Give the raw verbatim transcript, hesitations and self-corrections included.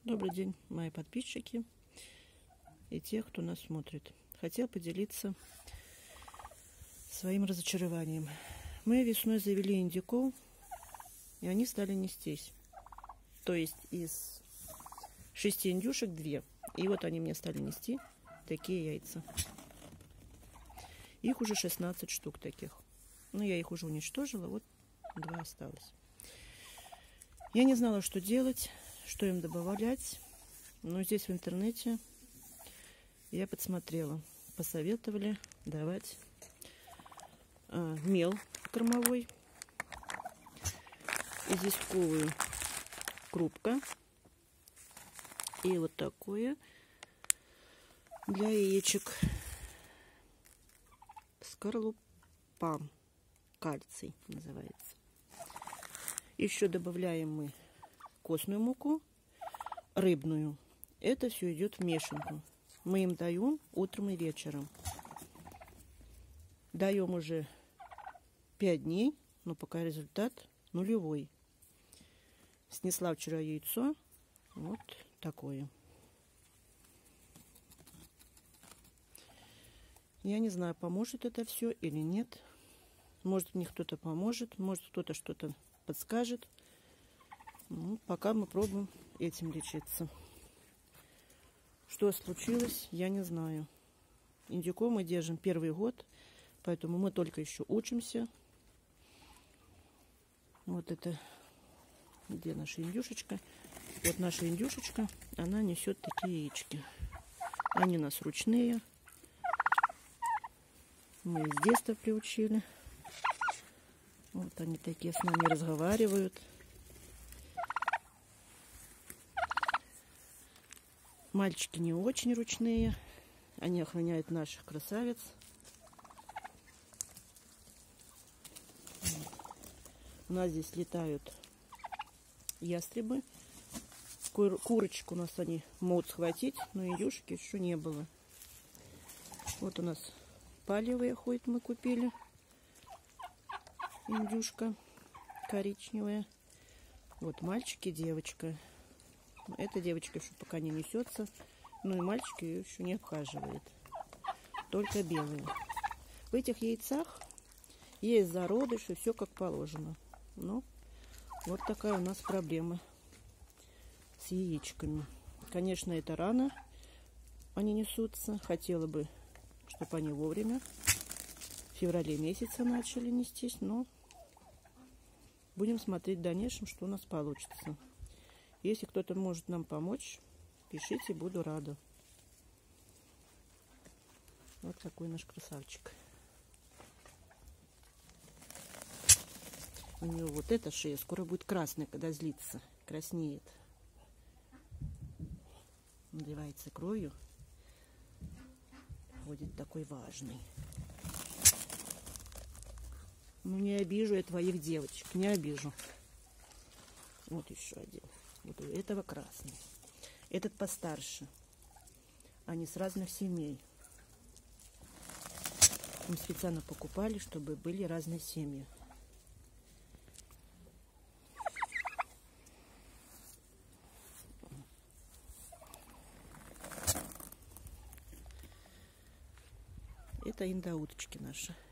Добрый день, мои подписчики и те, кто нас смотрит. Хотел поделиться своим разочарованием. Мы весной завели индюков, и они стали нестись. То есть из шести индюшек две. И вот они мне стали нести такие яйца. Их уже шестнадцать штук таких. Но я их уже уничтожила, вот два осталось. Я не знала, что делать, что им добавлять. Но здесь в интернете я подсмотрела. Посоветовали давать а, мел кормовой, известковую крупка и вот такое для яичек скорлупа, кальций называется. Еще добавляем мы костную муку, рыбную. Это все идет в мешанку. Мы им даем утром и вечером. Даем уже пять дней, но пока результат нулевой. Снесла вчера яйцо. Вот такое. Я не знаю, поможет это все или нет. Может, мне кто-то поможет, может, кто-то что-то подскажет. Ну, пока мы пробуем этим лечиться. Что случилось, я не знаю. Индюков мы держим первый год, поэтому мы только еще учимся. Вот это, где наша индюшечка? Вот наша индюшечка, она несет такие яички. Они у нас ручные. Мы их с детства приучили. Вот они такие с нами разговаривают. Мальчики не очень ручные. Они охраняют наших красавиц. У нас здесь летают ястребы. Кур курочку у нас они могут схватить, но индюшки еще не было. Вот у нас палевые ходят, мы купили. Индюшка коричневая. Вот мальчик и девочка. Эта девочка еще пока не несется. Ну и мальчик ее еще не обхаживает. Только белые. В этих яйцах есть зародыш и все как положено. Ну, вот такая у нас проблема с яичками. Конечно, это рано они несутся. Хотела бы, чтобы они вовремя в феврале месяце начали нестись. Но будем смотреть в дальнейшем, что у нас получится. Если кто-то может нам помочь, пишите, буду рада. Вот такой наш красавчик. У него вот эта шея скоро будет красная, когда злится. Краснеет. Наливается кровью. Ходит такой важный. Ну, не обижу я твоих девочек. Не обижу. Вот еще один. Вот у этого красный. Этот постарше. Они с разных семей. Мы специально покупали, чтобы были разные семьи. Это индоуточки наши.